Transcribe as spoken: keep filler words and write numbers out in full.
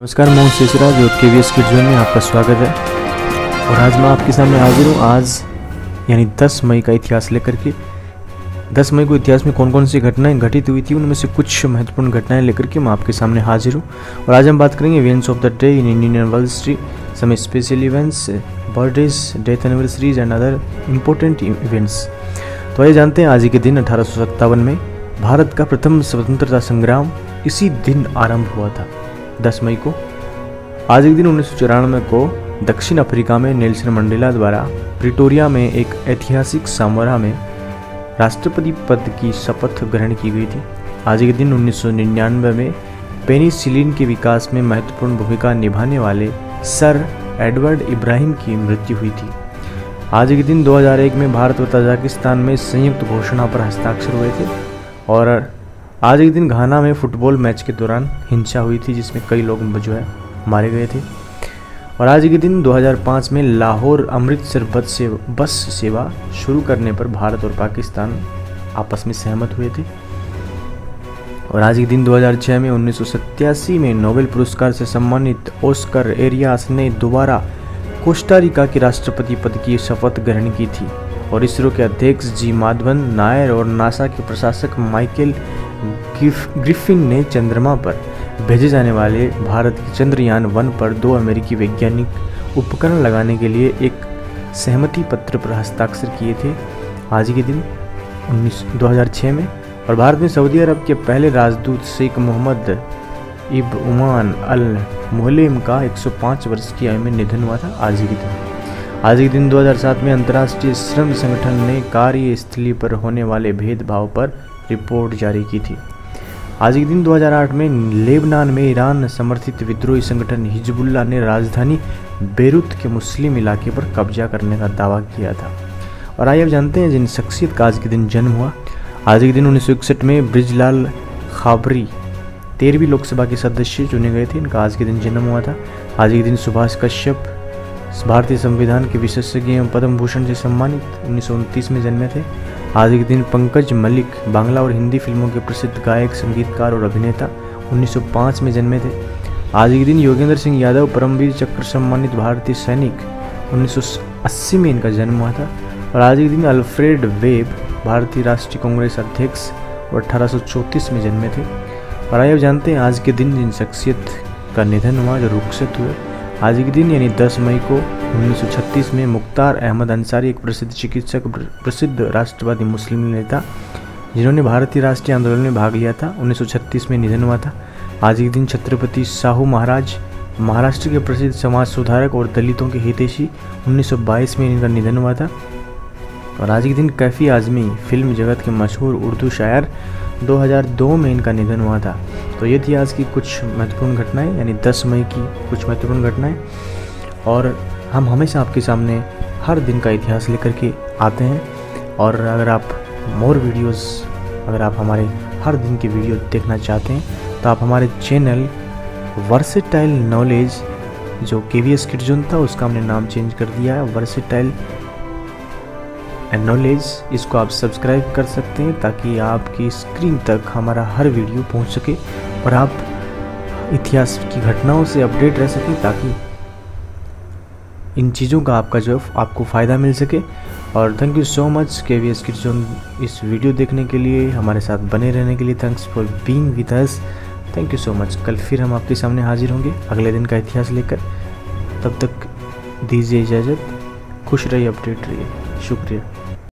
नमस्कार, मैं शेषराज और के वी एस किड्स में आपका स्वागत है। और आज मैं आपके सामने हाजिर हूँ। आज यानी दस मई का इतिहास लेकर के। दस मई को इतिहास में कौन कौन सी घटनाएं घटित हुई थी, उनमें से कुछ महत्वपूर्ण घटनाएं लेकर के मैं आपके सामने हाजिर हूँ। और आज हम बात करेंगे events of the day in Indian world history, some special events, birthdays, death anniversaries and other important events. तो आइए जानते हैं आज के दिन अठारह सौ सत्तावन में भारत का प्रथम स्वतंत्रता संग्राम इसी दिन आरंभ हुआ था, दस मई को। आज के दिन उन्नीस सौ चौरानवे को दक्षिण अफ्रीका में नेल्सन मंडेला द्वारा प्रिटोरिया में एक ऐतिहासिक समारोह में राष्ट्रपति पद की शपथ ग्रहण की गई थी। आज के दिन उन्नीस सौ निन्यानवे में पेनिसिलिन के विकास में महत्वपूर्ण भूमिका निभाने वाले सर एडवर्ड इब्राहिम की मृत्यु हुई थी। आज के दिन दो हज़ार एक में भारत और तजाकिस्तान में संयुक्त घोषणा पर हस्ताक्षर हुए थे। और आज के दिन घाना में फुटबॉल मैच के दौरान हिंसा हुई थी, जिसमें कई लोग जो है मारे गए थे। और आज के दिन दो हज़ार पाँच में लाहौर अमृतसर बस से बस सेवा शुरू करने पर भारत और पाकिस्तान आपस में सहमत हुए थे। और आज के दिन दो हज़ार छह में उन्नीस सौ सत्तासी में नोबेल पुरस्कार से सम्मानित ऑस्कर एरियास ने दोबारा कोस्टा रिका के राष्ट्रपति पद की शपथ ग्रहण की थी। और इसरो के अध्यक्ष जी माधवन नायर और नासा के प्रशासक माइकल ग्रिफिन ने चंद्रमा पर भेजे जाने वाले भारत के चंद्रयान वन पर दो अमेरिकी वैज्ञानिक उपकरण लगाने के लिए एक सहमति पत्र पर हस्ताक्षर किए थे, आज के दिन उन्नीस दो हज़ार छह में। और भारत में सऊदी अरब के पहले राजदूत शेख मोहम्मद इब उमान अल मुहल्लिम का एक सौ पाँच वर्ष की आयु में निधन हुआ था, आज के दिन। आज के दिन दो हज़ार सात में अंतर्राष्ट्रीय श्रम संगठन ने कार्यस्थली पर होने वाले भेदभाव पर रिपोर्ट जारी की थी। आज के दिन दो हज़ार आठ में लेबनान में ईरान समर्थित विद्रोही संगठन हिजबुल्लाह ने राजधानी बेरूत के मुस्लिम इलाके पर कब्जा करने का दावा किया था। और आइए अब जानते हैं जिन शख्सियत का आज के दिन जन्म हुआ। आज के दिन उन्नीस सौ इकसठ में ब्रिजलाल खाबरी तेरहवीं लोकसभा के सदस्य चुने गए थे, इनका आज के दिन जन्म हुआ था। आज के दिन सुभाष कश्यप भारतीय संविधान के विशेषज्ञ एवं पद्म भूषण से सम्मानित उन्नीस सौ उनतीस में जन्मे थे। आज के दिन पंकज मलिक बांग्ला और हिंदी फिल्मों के प्रसिद्ध गायक, संगीतकार और अभिनेता उन्नीस सौ पाँच में जन्मे थे। आज के दिन योगेंद्र सिंह यादव परमवीर चक्र सम्मानित भारतीय सैनिक उन्नीस सौ अस्सी में इनका जन्म हुआ था। और आज के दिन अल्फ्रेड वेब भारतीय राष्ट्रीय कांग्रेस अध्यक्ष और अठारह सौ चौंतीस में जन्मे थे। और आइए जानते हैं आज के दिन जिन शख्सियत का निधन हुआ, जो रुखसत हुए। आज के दिन यानी दस मई को उन्नीस सौ छत्तीस में मुख्तार अहमद अंसारी, एक प्रसिद्ध चिकित्सक, प्रसिद्ध राष्ट्रवादी मुस्लिम नेता जिन्होंने भारतीय राष्ट्रीय आंदोलन में भाग लिया था, उन्नीस सौ छत्तीस में निधन हुआ था। आज के दिन छत्रपति साहू महाराज, महाराष्ट्र के प्रसिद्ध समाज सुधारक और दलितों के हितैषी, उन्नीस सौ बाईस में इनका निधन हुआ था। और आज के दिन कैफी आजमी, फिल्म जगत के मशहूर उर्दू शायर, दो हज़ार दो में इनका निधन हुआ था। तो ये थी आज की कुछ महत्वपूर्ण घटनाएं, यानी दस मई की कुछ महत्वपूर्ण घटनाएं। और हम हमेशा आपके सामने हर दिन का इतिहास लेकर के आते हैं। और अगर आप मोर वीडियोस, अगर आप हमारे हर दिन के वीडियो देखना चाहते हैं तो आप हमारे चैनल वर्सेटाइल नॉलेज, जो के वी एस किड्स जोन था उसका हमने नाम चेंज कर दिया है, वर्सेटाइल एंड नॉलेज, इसको आप सब्सक्राइब कर सकते हैं ताकि आपकी स्क्रीन तक हमारा हर वीडियो पहुंच सके और आप इतिहास की घटनाओं से अपडेट रह सकें, ताकि इन चीज़ों का आपका जो आपको फ़ायदा मिल सके। और thank you so much K V S kids zone इस वीडियो देखने के लिए, हमारे साथ बने रहने के लिए। Thanks for being with us, thank you so much. कल फिर हम आपके सामने हाजिर होंगे अगले दिन का इतिहास लेकर। तब तक दीजिए इजाज़त, खुश रहिए, अपडेट रहिए, शुक्रिया।